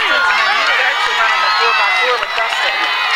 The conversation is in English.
distance, and then you would actually run in the 4x4 with Dustin.